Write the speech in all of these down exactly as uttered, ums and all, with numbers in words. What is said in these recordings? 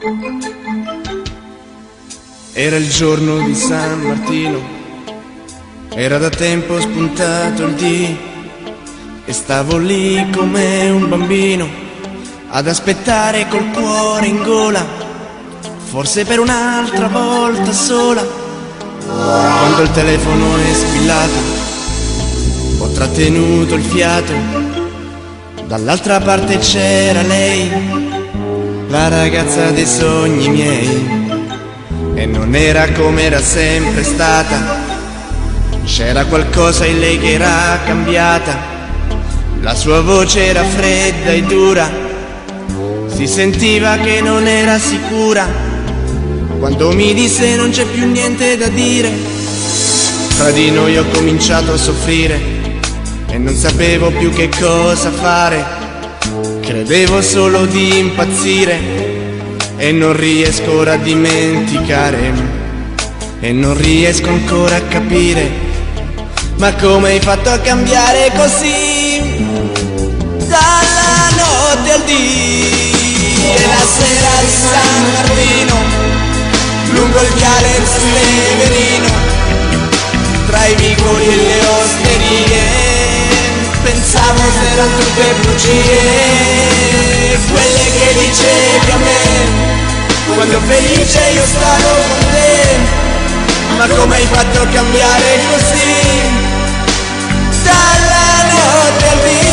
Era il giorno di San Martino, era da tempo spuntato il dì e stavo lì come un bambino ad aspettare col cuore in gola, forse per un'altra volta sola. Quando il telefono è squillato, ho trattenuto il fiato, dall'altra parte c'era lei, la ragazza dei sogni miei. E non era come era sempre stata, c'era qualcosa in lei che era cambiata. La sua voce era fredda e dura, si sentiva che non era sicura. Quando mi disse non c'è più niente da dire, tra di noi ho cominciato a soffrire e non sapevo più che cosa fare. Credevo solo di impazzire e non riesco ora a dimenticare, e non riesco ancora a capire, ma come hai fatto a cambiare così? Dalla notte al dì e la sera di San Martino, lungo il viale del Severino, tra i vicoli e le osterie, pensavo se erano tutte bugie, quelle che dicevi a me quando felice io stavo con te. Ma come hai fatto a cambiare così? Dalla notte al dì.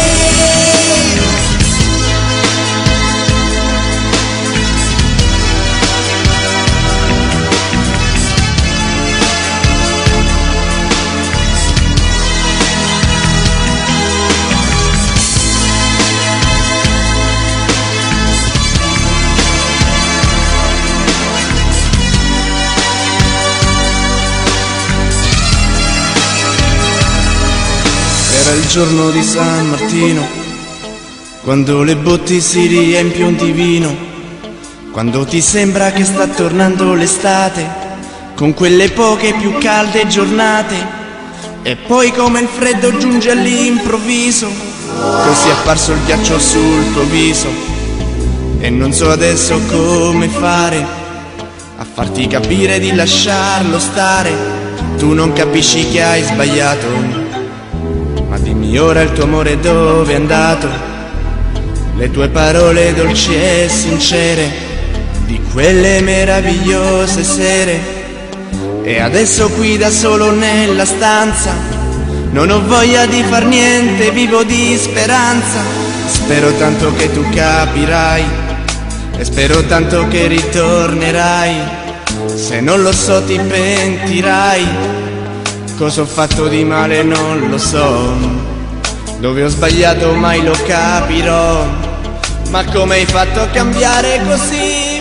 Era il giorno di San Martino, quando le botti si riempiono di vino, quando ti sembra che sta tornando l'estate, con quelle poche più calde giornate, e poi come il freddo giunge all'improvviso, così è apparso il ghiaccio sul tuo viso, e non so adesso come fare a farti capire di lasciarlo stare. Tu non capisci che hai sbagliato, ma dimmi ora il tuo amore dove è andato, le tue parole dolci e sincere di quelle meravigliose sere. E adesso qui da solo nella stanza non ho voglia di far niente, vivo di speranza. Spero tanto che tu capirai e spero tanto che ritornerai, se non lo so ti pentirai. Cosa ho fatto di male non lo so, dove ho sbagliato mai lo capirò, ma come hai fatto a cambiare così?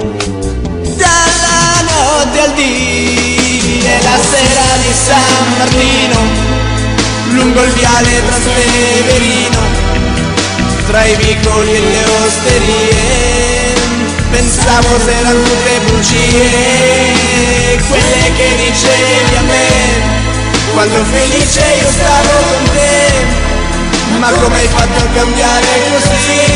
Dalla notte al dì e la sera di San Martino, lungo il viale tra Severino, tra i vicoli e le osterie, pensavo se erano tutte bugie, quelle che dicevi a me quando felice io stavo con te. Ma come hai fatto a cambiare così?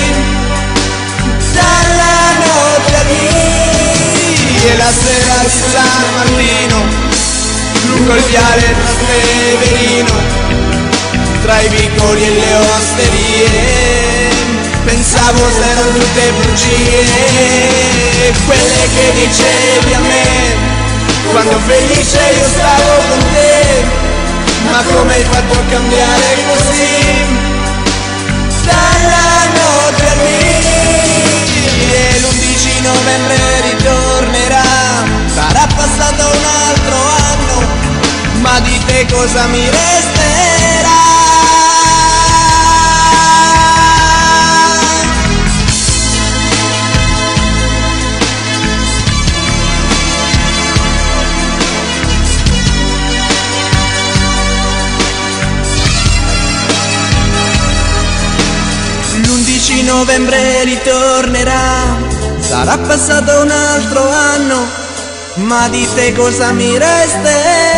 Dalla notte al dì e la sera di San Martino, lungo il viale tra Severino, tra i vicoli e le osterie, pensavo se erano tutte bugie, quelle che dicevi a me quando felice io stavo con te. Ma come hai fatto a cambiare così? Dalla notte al dì e l'undici novembre ritornerà, sarà passato un altro anno, ma di te cosa mi resterà? L'undici novembre ritornerà, sarà passato un altro anno, ma di te cosa mi resterà?